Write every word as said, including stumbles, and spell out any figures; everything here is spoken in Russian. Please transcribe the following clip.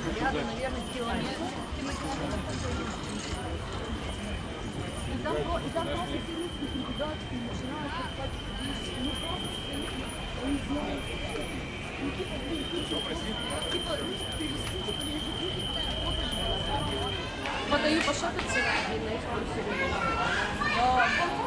рядом, наверное, километр. И там, и там просто все русские кандидатки начинают покупать, ну просто не знаю. Ну типа, блин, типа, типа, перевести, типа, подаю пошататься на экскурсию.